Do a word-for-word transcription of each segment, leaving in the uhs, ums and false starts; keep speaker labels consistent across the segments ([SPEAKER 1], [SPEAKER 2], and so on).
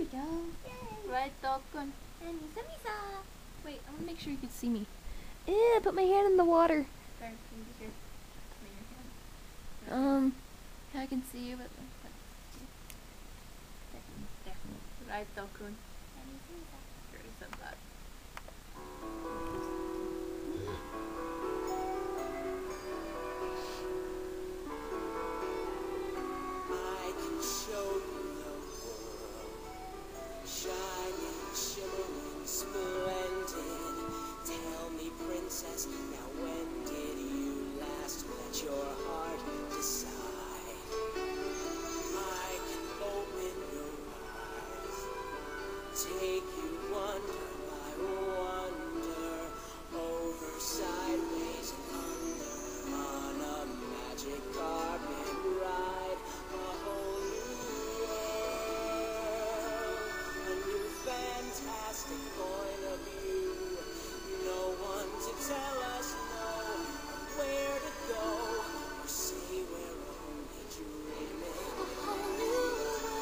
[SPEAKER 1] go. Yay! Raito-kun and Misa Misa. Wait, I want to make sure you can see me. Ew, put my hand in the water. Sorry, can you just hear? Your hand. Um, yeah, I can see you, but there. Raito-kun and Misa Misa. Very simple.
[SPEAKER 2] Now when did you last let your heart decide? I can open your eyes, take you wonder by wonder, over, sideways, and under, on a magic carpet ride, a whole new world, a new fantastic point of view. No one to tell us no, where to go, or say we're only dreaming. A whole new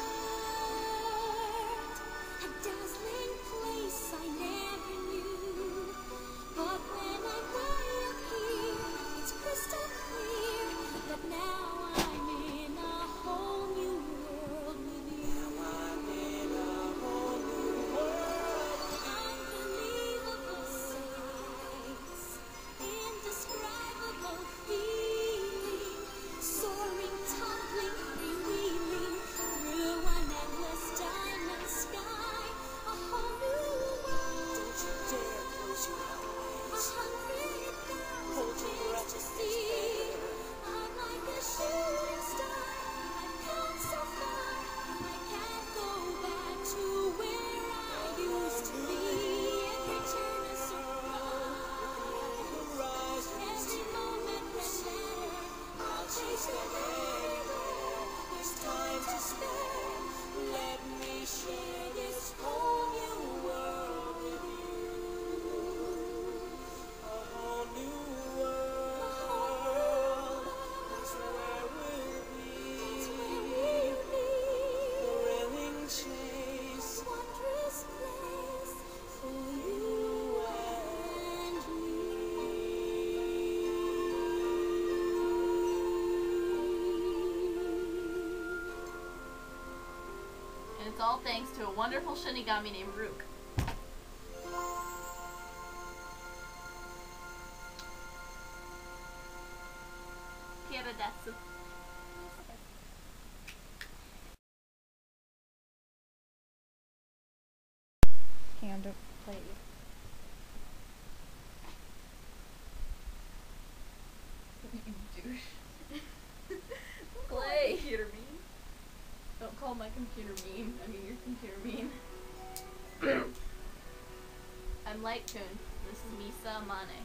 [SPEAKER 2] world, a dazzling place I never knew. But when I'm way up here, it's crystal clear that now I'm in a whole new world with you. Now I'm in a whole new world. Unbelievable sights, indescribable feeling, soaring, tumbling, freewheeling through an endless diamond sky. A whole new world. Don't you dare close your eyes. A hundred thousand things to see. I'm like a shooting star. I've come so far. I can't go back to where I used to be. Every turn a surprise. Every moment gets better. I'll chase them anywhere. There's time to spare. Let me share this whole new world with you. A whole new world. That's where we'll be. Thrilling chase. Wondrous place for you and
[SPEAKER 1] And it's all thanks to a wonderful Shinigami named Rook. Kiradesu. Hand up, play it. You douche. Play. Computer mean. Don't call my computer mean. I mean your computer mean. I'm Light-kun. This is Misa Mane.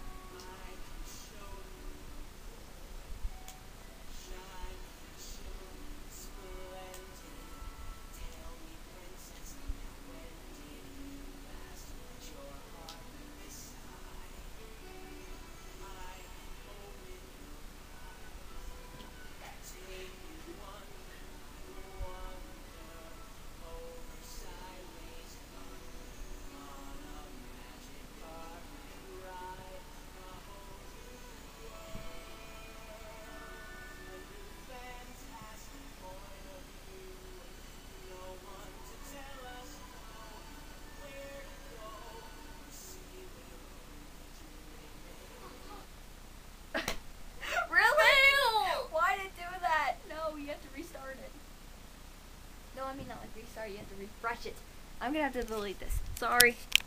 [SPEAKER 1] No, I mean not like restart, you have to refresh it. I'm gonna have to delete this. Sorry.